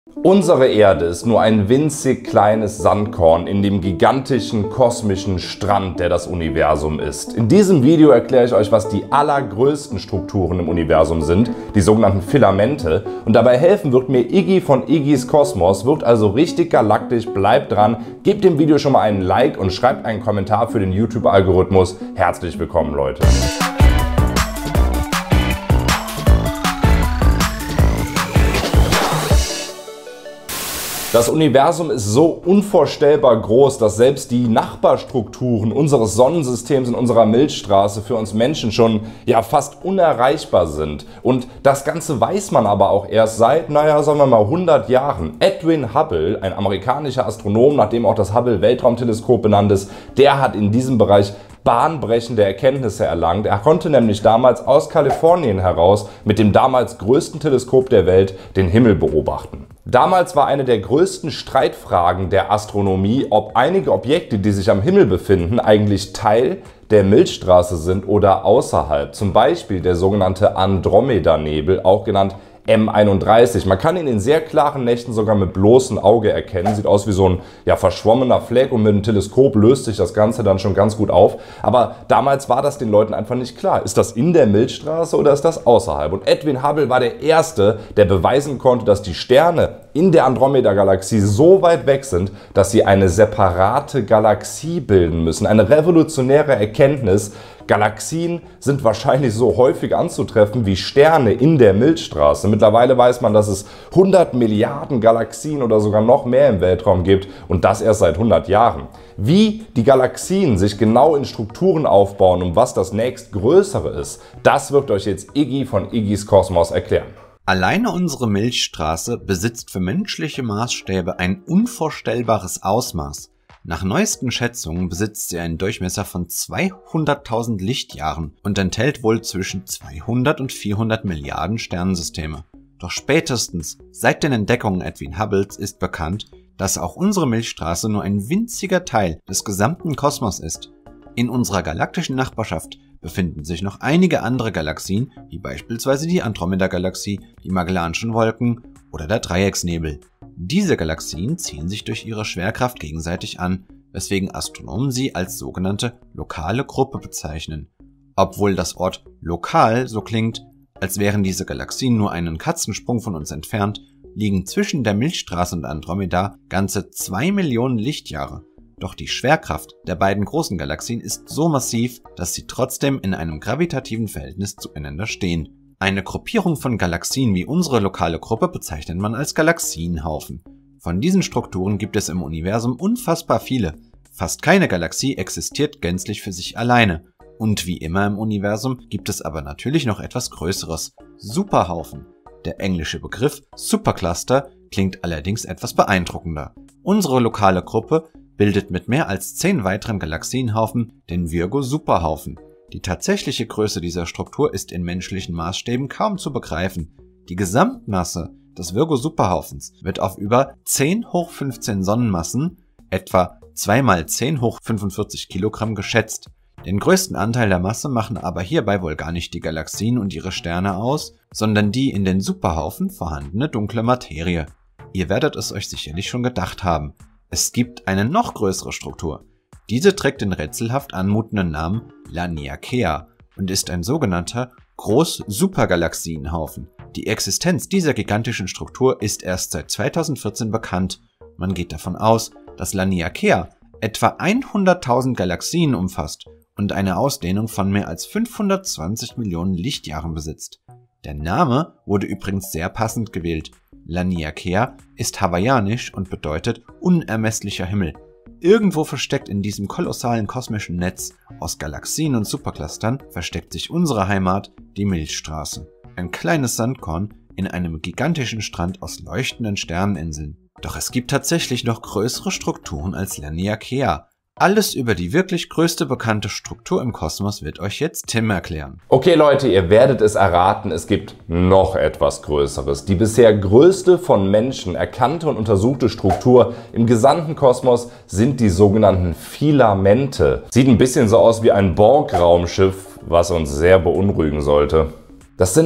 Unsere Erde ist nur ein winzig kleines Sandkorn in dem gigantischen kosmischen Strand, der das Universum ist. In diesem Video erkläre ich euch, was die allergrößten Strukturen im Universum sind, die sogenannten Filamente. Und dabei helfen wird mir Iggy von Iggys Kosmos, wird also richtig galaktisch, bleibt dran, gebt dem Video schon mal einen Like und schreibt einen Kommentar für den YouTube-Algorithmus. Herzlich willkommen, Leute. Das Universum ist so unvorstellbar groß, dass selbst die Nachbarstrukturen unseres Sonnensystems in unserer Milchstraße für uns Menschen schon fast unerreichbar sind. Und das Ganze weiß man aber auch erst seit, sagen wir mal 100 Jahren. Edwin Hubble, ein amerikanischer Astronom, nach dem auch das Hubble-Weltraumteleskop benannt ist, der hat in diesem Bereich bahnbrechende Erkenntnisse erlangt. Er konnte nämlich damals aus Kalifornien heraus mit dem damals größten Teleskop der Welt den Himmel beobachten. Damals war eine der größten Streitfragen der Astronomie, ob einige Objekte, die sich am Himmel befinden, eigentlich Teil der Milchstraße sind oder außerhalb. Zum Beispiel der sogenannte Andromeda-Nebel, auch genannt M31. Man kann ihn in sehr klaren Nächten sogar mit bloßem Auge erkennen. Sieht aus wie so ein verschwommener Fleck und mit dem Teleskop löst sich das Ganze dann schon ganz gut auf. Aber damals war das den Leuten einfach nicht klar. Ist das in der Milchstraße oder ist das außerhalb? Und Edwin Hubble war der Erste, der beweisen konnte, dass die Sterne in der Andromeda-Galaxie so weit weg sind, dass sie eine separate Galaxie bilden müssen. Eine revolutionäre Erkenntnis. Galaxien sind wahrscheinlich so häufig anzutreffen wie Sterne in der Milchstraße. Mittlerweile weiß man, dass es 100 Milliarden Galaxien oder sogar noch mehr im Weltraum gibt und das erst seit 100 Jahren. Wie die Galaxien sich genau in Strukturen aufbauen und was das nächstgrößere ist, das wird euch jetzt Iggy von Iggys Kosmos erklären. Alleine unsere Milchstraße besitzt für menschliche Maßstäbe ein unvorstellbares Ausmaß. Nach neuesten Schätzungen besitzt sie einen Durchmesser von 200.000 Lichtjahren und enthält wohl zwischen 200 und 400 Milliarden Sternensysteme. Doch spätestens seit den Entdeckungen Edwin Hubbles ist bekannt, dass auch unsere Milchstraße nur ein winziger Teil des gesamten Kosmos ist. In unserer galaktischen Nachbarschaft befinden sich noch einige andere Galaxien, wie beispielsweise die Andromeda-Galaxie, die Magellanischen Wolken oder der Dreiecksnebel. Diese Galaxien ziehen sich durch ihre Schwerkraft gegenseitig an, weswegen Astronomen sie als sogenannte lokale Gruppe bezeichnen. Obwohl das Wort lokal so klingt, als wären diese Galaxien nur einen Katzensprung von uns entfernt, liegen zwischen der Milchstraße und Andromeda ganze 2 Millionen Lichtjahre. Doch die Schwerkraft der beiden großen Galaxien ist so massiv, dass sie trotzdem in einem gravitativen Verhältnis zueinander stehen. Eine Gruppierung von Galaxien wie unsere lokale Gruppe bezeichnet man als Galaxienhaufen. Von diesen Strukturen gibt es im Universum unfassbar viele. Fast keine Galaxie existiert gänzlich für sich alleine. Und wie immer im Universum gibt es aber natürlich noch etwas Größeres: Superhaufen. Der englische Begriff Supercluster klingt allerdings etwas beeindruckender. Unsere lokale Gruppe bildet mit mehr als 10 weiteren Galaxienhaufen den Virgo-Superhaufen. Die tatsächliche Größe dieser Struktur ist in menschlichen Maßstäben kaum zu begreifen. Die Gesamtmasse des Virgo-Superhaufens wird auf über 10 hoch 15 Sonnenmassen, etwa 2 mal 10 hoch 45 Kilogramm geschätzt. Den größten Anteil der Masse machen aber hierbei wohl gar nicht die Galaxien und ihre Sterne aus, sondern die in den Superhaufen vorhandene dunkle Materie. Ihr werdet es euch sicherlich schon gedacht haben. Es gibt eine noch größere Struktur. Diese trägt den rätselhaft anmutenden Namen Laniakea und ist ein sogenannter Groß-Supergalaxienhaufen. Die Existenz dieser gigantischen Struktur ist erst seit 2014 bekannt. Man geht davon aus, dass Laniakea etwa 100.000 Galaxien umfasst und eine Ausdehnung von mehr als 520 Millionen Lichtjahren besitzt. Der Name wurde übrigens sehr passend gewählt. Laniakea ist hawaiianisch und bedeutet unermesslicher Himmel. Irgendwo versteckt in diesem kolossalen kosmischen Netz aus Galaxien und Superclustern versteckt sich unsere Heimat, die Milchstraße. Ein kleines Sandkorn in einem gigantischen Strand aus leuchtenden Sterneninseln. Doch es gibt tatsächlich noch größere Strukturen als Laniakea. Alles über die wirklich größte bekannte Struktur im Kosmos wird euch jetzt Tim erklären. Okay Leute, ihr werdet es erraten, es gibt noch etwas Größeres. Die bisher größte von Menschen erkannte und untersuchte Struktur im gesamten Kosmos sind die sogenannten Filamente. Sieht ein bisschen so aus wie ein Borg-Raumschiff, was uns sehr beunruhigen sollte. Das sind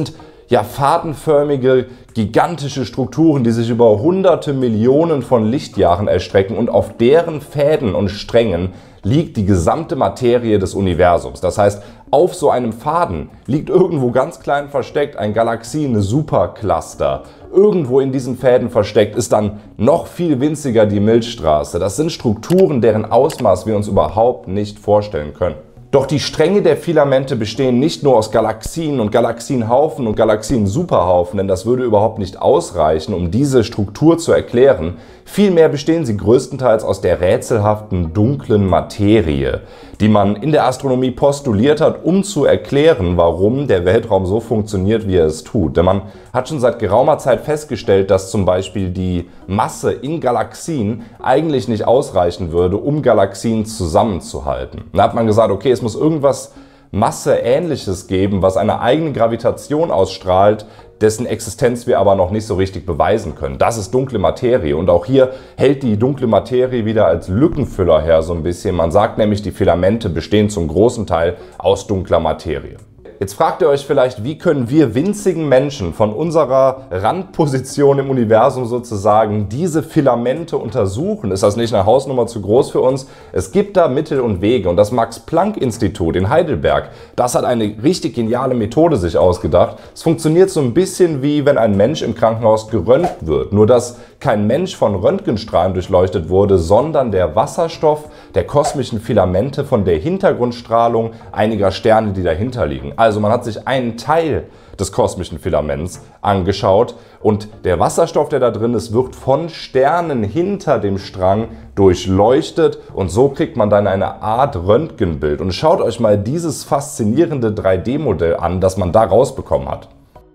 ja, fadenförmige, gigantische Strukturen, die sich über hunderte Millionen von Lichtjahren erstrecken, und auf deren Fäden und Strängen liegt die gesamte Materie des Universums. Das heißt, auf so einem Faden liegt irgendwo ganz klein versteckt ein Galaxien-Supercluster. Irgendwo in diesen Fäden versteckt ist dann noch viel winziger die Milchstraße. Das sind Strukturen, deren Ausmaß wir uns überhaupt nicht vorstellen können. Doch die Stränge der Filamente bestehen nicht nur aus Galaxien und Galaxienhaufen und Galaxien-Superhaufen, denn das würde überhaupt nicht ausreichen, um diese Struktur zu erklären. Vielmehr bestehen sie größtenteils aus der rätselhaften dunklen Materie, die man in der Astronomie postuliert hat, um zu erklären, warum der Weltraum so funktioniert, wie er es tut. Denn man hat schon seit geraumer Zeit festgestellt, dass zum Beispiel die Masse in Galaxien eigentlich nicht ausreichen würde, um Galaxien zusammenzuhalten. Da hat man gesagt, okay, es muss irgendwas Masseähnliches geben, was eine eigene Gravitation ausstrahlt, dessen Existenz wir aber noch nicht so richtig beweisen können. Das ist dunkle Materie, und auch hier hält die dunkle Materie wieder als Lückenfüller her so ein bisschen. Man sagt nämlich, die Filamente bestehen zum großen Teil aus dunkler Materie. Jetzt fragt ihr euch vielleicht, wie können wir winzigen Menschen von unserer Randposition im Universum sozusagen diese Filamente untersuchen? Ist das nicht eine Hausnummer zu groß für uns? Es gibt da Mittel und Wege, und das Max-Planck-Institut in Heidelberg, das hat eine richtig geniale Methode sich ausgedacht. Es funktioniert so ein bisschen wie wenn ein Mensch im Krankenhaus geröntgt wird, nur dass kein Mensch von Röntgenstrahlen durchleuchtet wurde, sondern der Wasserstoff der kosmischen Filamente von der Hintergrundstrahlung einiger Sterne, die dahinter liegen. Also man hat sich einen Teil des kosmischen Filaments angeschaut, und der Wasserstoff, der da drin ist, wird von Sternen hinter dem Strang durchleuchtet, und so kriegt man dann eine Art Röntgenbild. Und schaut euch mal dieses faszinierende 3D-Modell an, das man da rausbekommen hat.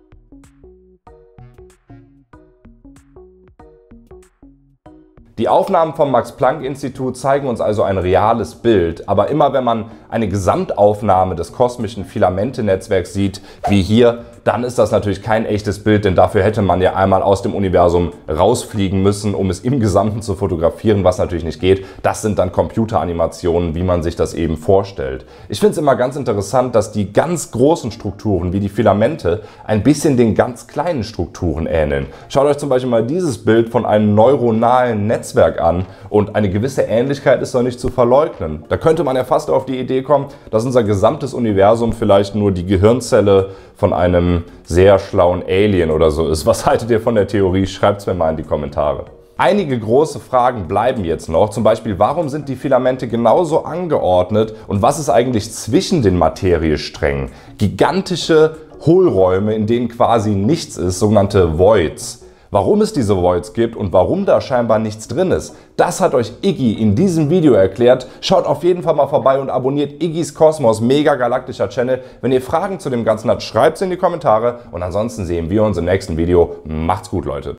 Die Aufnahmen vom Max-Planck-Institut zeigen uns also ein reales Bild, aber immer wenn man eine Gesamtaufnahme des kosmischen Filamentenetzwerks sieht, wie hier, dann ist das natürlich kein echtes Bild, denn dafür hätte man ja einmal aus dem Universum rausfliegen müssen, um es im Gesamten zu fotografieren, was natürlich nicht geht. Das sind dann Computeranimationen, wie man sich das eben vorstellt. Ich finde es immer ganz interessant, dass die ganz großen Strukturen wie die Filamente ein bisschen den ganz kleinen Strukturen ähneln. Schaut euch zum Beispiel mal dieses Bild von einem neuronalen Netzwerk an, und eine gewisse Ähnlichkeit ist doch nicht zu verleugnen. Da könnte man ja fast auf die Idee kommen, dass unser gesamtes Universum vielleicht nur die Gehirnzelle von einem sehr schlauen Alien oder so ist. Was haltet ihr von der Theorie? Schreibt es mir mal in die Kommentare. Einige große Fragen bleiben jetzt noch, zum Beispiel, warum sind die Filamente genauso angeordnet, und was ist eigentlich zwischen den Materiesträngen? Gigantische Hohlräume, in denen quasi nichts ist, sogenannte Voids. Warum es diese Voids gibt und warum da scheinbar nichts drin ist, das hat euch Iggy in diesem Video erklärt. Schaut auf jeden Fall mal vorbei und abonniert Iggys Kosmos, mega galaktischer Channel. Wenn ihr Fragen zu dem Ganzen habt, schreibt es in die Kommentare, und ansonsten sehen wir uns im nächsten Video. Macht's gut, Leute.